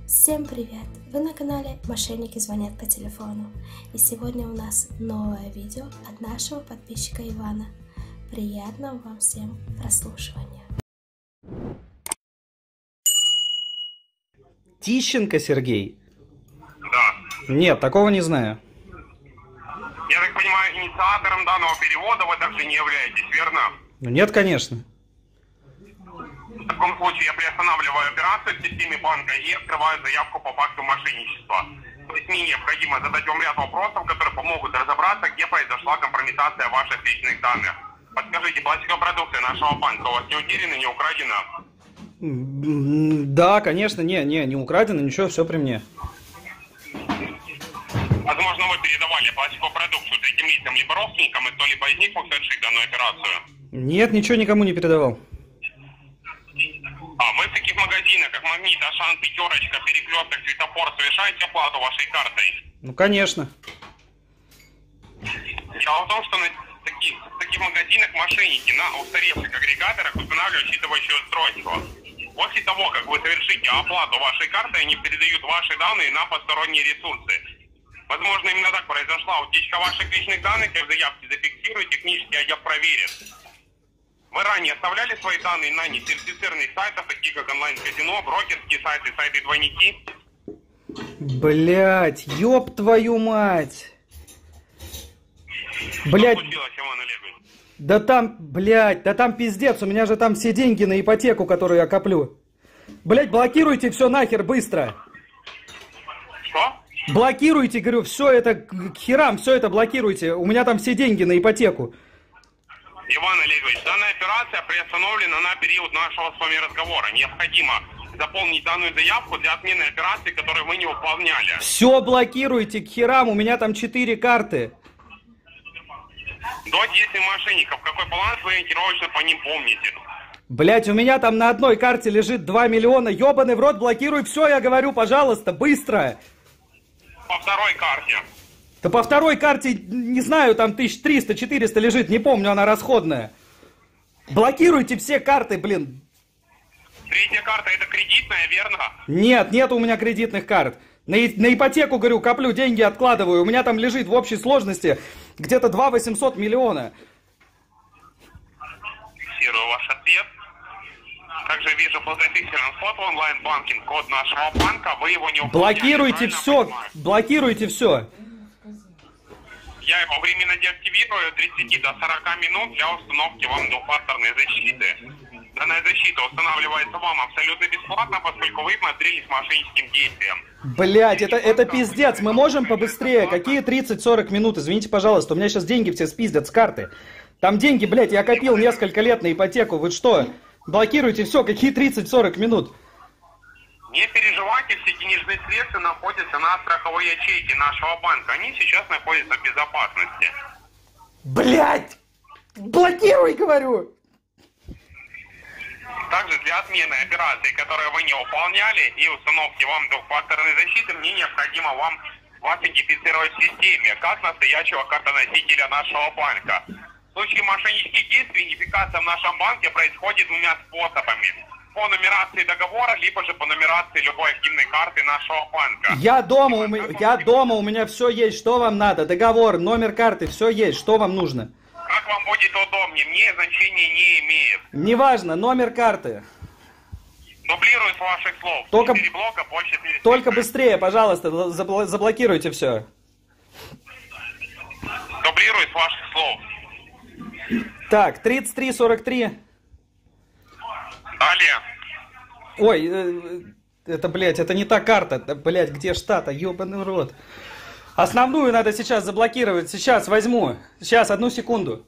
Всем привет! Вы на канале «Мошенники звонят по телефону». И сегодня у нас новое видео от нашего подписчика Ивана. Приятного вам всем прослушивания. Тищенко Сергей? Да. Нет, такого не знаю. Я так понимаю, инициатором данного перевода вы также не являетесь, верно? Ну нет, конечно. В таком случае я приостанавливаю операцию в системе банка и открываю заявку по факту мошенничества. То есть мне необходимо задать вам ряд вопросов, которые помогут разобраться, где произошла компрометация ваших личных данных. Подскажите, пластиковая продукция нашего банка у вас не утеряна, не украдена? Да, конечно, не украдено, ничего, все при мне. Возможно, вы передавали пластиковую продукцию третьим лицам, либо родственникам, и кто-либо из них мог совершить данную операцию? Нет, ничего никому не передавал. А вы в таких магазинах, как Магнит, Ашан, Пятерочка, Перекресток, Светофор, совершаете оплату вашей картой? Ну, конечно. Дело в том, что на таких магазинах мошенники на устаревших агрегаторах устанавливают считывающее устройство. После того, как вы совершите оплату вашей картой, они передают ваши данные на посторонние ресурсы. Возможно, именно так произошла утечка ваших личных данных, и в заявке зафиксируют, технический отдел проверит. Вы ранее оставляли свои данные на несертифицированных сайтах, таких как онлайн-казино, брокерские сайты, сайты-двойники? Блять, ёб твою мать! Блять, Что случилось, Иван Олегович? да там пиздец, у меня же там все деньги на ипотеку, которую я коплю. Блять, блокируйте все нахер быстро. Что? Блокируйте, говорю, все это к херам, все это блокируйте. У меня там все деньги на ипотеку. Иван Олегович, данная операция приостановлена на период нашего с вами разговора. Необходимо заполнить данную заявку для отмены операции, которую вы не выполняли. Все блокируйте к херам, у меня там 4 карты. До действий мошенников, какой баланс вы ориентировочно по ним помните? Блять, у меня там на одной карте лежит 2 миллиона. Ёбаный в рот, блокируй все, я говорю, пожалуйста, быстро. По второй карте. Да по второй карте, не знаю, там 1300-400 лежит, не помню, она расходная. Блокируйте все карты, блин. Третья карта это кредитная, верно? Нет у меня кредитных карт. На ипотеку, говорю, коплю, деньги откладываю. У меня там лежит в общей сложности где-то 2 800 миллиона. Фиксирую ваш ответ. Также вижу, был зафиксирован вход в онлайн-банкинг, код нашего банка, вы его не выполняли. Блокируйте все, блокируйте все. Я его временно деактивирую от 30 до 40 минут для установки вам двухфакторной защиты. Данная защита устанавливается вам абсолютно бесплатно, поскольку вы смотрелись мошенническим действием. Блять, это пиздец, мы можем побыстрее? Какие 30-40 минут? Извините, пожалуйста, у меня сейчас деньги все спиздят с карты. Там деньги, блять, я копил несколько лет на ипотеку, вы что? Блокируйте все, какие 30-40 минут? Не переживайте, все денежные средства находятся на страховой ячейке нашего банка. Они сейчас находятся в безопасности. Блять! Блокируй, говорю! Также для отмены операций, которые вы не выполняли, и установки вам двухфакторной защиты, мне необходимо вас идентифицировать в системе, как настоящего картоносителя нашего банка. В случае мошеннических действий идентификация в нашем банке происходит двумя способами. По нумерации договора, либо же по нумерации любой активной карты нашего банка. Я дома, у меня все есть, что вам надо? Договор, номер карты, все есть, что вам нужно? Как вам будет удобнее, мне значения не имеет. Неважно, номер карты. Дублирую с ваших слов. Только, 4 блока, больше 4 только быстрее, пожалуйста, заблокируйте все. Дублирую с ваших слов. Так, 33-43. Далее. Ой, это, блядь, это не та карта. Блядь, где штата? Ёбаный рот. Основную надо сейчас заблокировать. Сейчас возьму. Сейчас, одну секунду.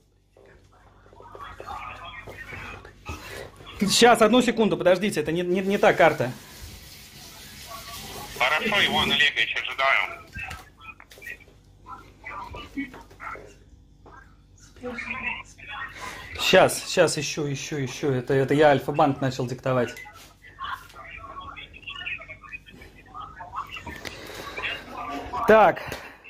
Сейчас, одну секунду, подождите. Это не та карта. Хорошо, Иван Олегович, ожидаю. Сейчас, ищу. Это я Альфа-банк начал диктовать. Так.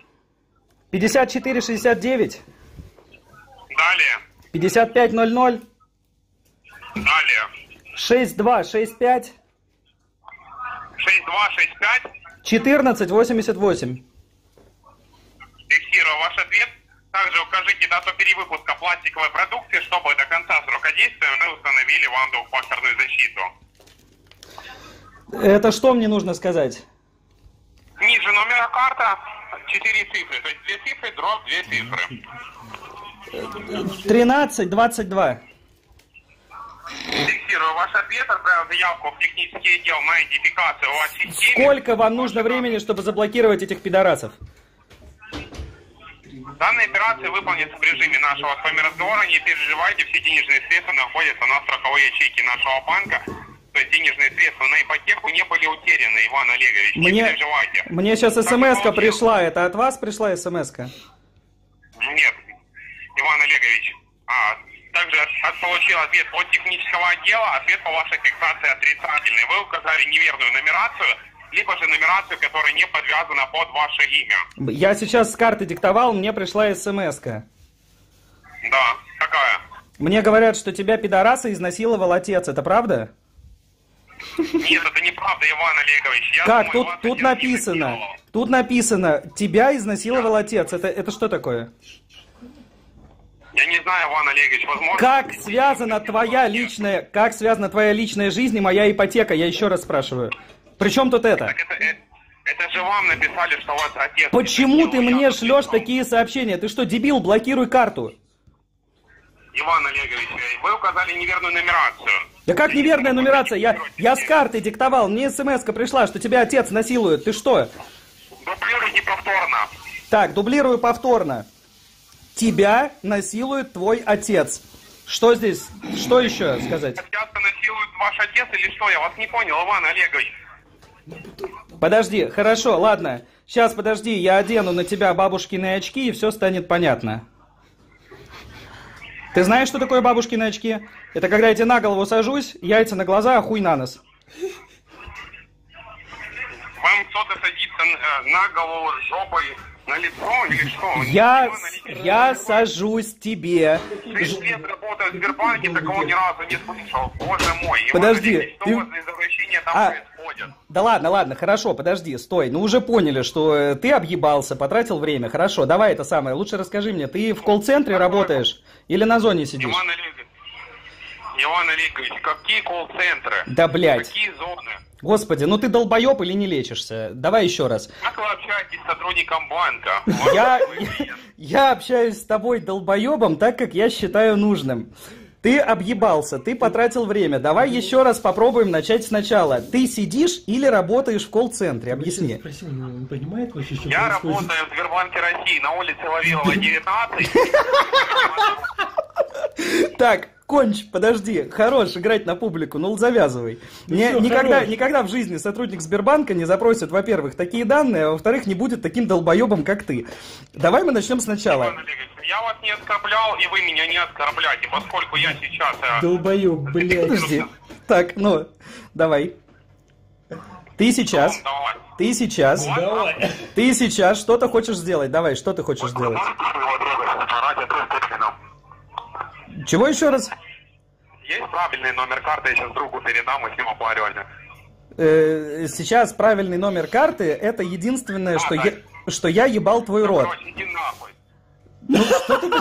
5469. Далее. 5500. Далее. 6265. 62 6265. 1488. Фиксирую ваш ответ. Также укажите дату перевыпуска пластиковой продукции, чтобы до конца срока действия мы установили вам двухфакторную защиту. Это что мне нужно сказать? Ниже номера карта 4 цифры, то есть 2 цифры, дробь 2 цифры. 1322. Фиксирую ваш ответ, отправил заявку в технический отдел на идентификацию у вас в системе. Сколько вам нужно времени, чтобы заблокировать этих пидорасов? Данная операция выполнится в режиме нашего с вами разговора. Не переживайте, все денежные средства находятся на страховой ячейке нашего банка. То есть денежные средства на ипотеку не были утеряны, Иван Олегович. Не переживайте. Мне сейчас смс-ка пришла. Это от вас пришла смс-ка? Нет, Иван Олегович. Также получил ответ от технического отдела. Ответ по вашей фиксации отрицательный. Вы указали неверную нумерацию, либо же нумерацию, которая не подвязана под ваше имя. Я сейчас с карты диктовал, мне пришла смс-ка. Да, какая? Мне говорят, что тебя пидораса изнасиловал отец, это правда? Нет, это неправда, Иван Олегович. Как? Тут написано. Тут написано, тебя изнасиловал отец. Это что такое? Я не знаю, Иван Олегович, возможно... Как связана твоя личная жизнь и моя ипотека? Я еще раз спрашиваю. Причем тут это? Так это же вам написали, что у вас отец... Почему ты мне шлешь такие сообщения? Ты что, дебил? Блокируй карту. Иван Олегович, вы указали неверную нумерацию. Да как неверная нумерация? Я с карты диктовал, мне смс-ка пришла, что тебя отец насилует. Ты что? Дублируйте повторно. Так, дублирую повторно. Тебя насилует твой отец. Что здесь? Что еще сказать? Часто насилует ваш отец или что? Я вас не понял, Иван Олегович. Подожди, хорошо, ладно. Сейчас, подожди, я одену на тебя бабушкины очки, и все станет понятно. Ты знаешь, что такое бабушкины очки? Это когда я тебе на голову сажусь, яйца на глаза, а хуй на нос. Вам кто-то садится на голову с жопой на лицо или что? Я сажусь тебе. 6 лет работаю в Сбербанке, такого ни разу не слышал. Боже мой. Подожди. Что у вас за извращения там происходят? Да ладно, хорошо, подожди, стой. Ну уже поняли, что ты объебался, потратил время. Хорошо, давай это самое. Лучше расскажи мне, ты в колл-центре работаешь или на зоне сидишь? Иван Олегович, какие колл-центры? Да, блядь. Какие зоны? Господи, ну ты долбоеб или не лечишься? Давай еще раз. Как вы общаетесь с сотрудником банка? Я общаюсь с тобой долбоебом так, как я считаю нужным. Ты объебался, ты потратил время. Давай еще раз попробуем начать сначала. Ты сидишь или работаешь в колл-центре? Объясни. Он понимает вообще, что я работаю в Сбербанке России на улице Вавилова, 19. Так, конч, подожди. Хорош играть на публику, ну завязывай. Никогда в жизни сотрудник Сбербанка не запросит, во-первых, такие данные, а во-вторых, не будет таким долбоебом, как ты. Давай мы начнем сначала. Я вас не оскорблял, и вы меня не оскорбляете, поскольку я сейчас... Долбоеб, блядь. Подожди. Так, ну, давай. Ты сейчас что-то хочешь сделать. Давай, что ты хочешь сделать? Чего еще раз? Есть правильный номер карты, я сейчас другу передам, мы с ним оплачивали. Сейчас правильный номер карты, это единственное, что я ебал твой рот. Короче, иди нахуй. Ну, что ты...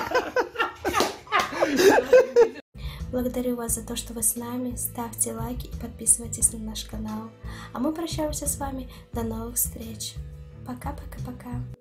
Благодарю вас за то, что вы с нами. Ставьте лайки и подписывайтесь на наш канал. А мы прощаемся с вами. До новых встреч. Пока-пока-пока.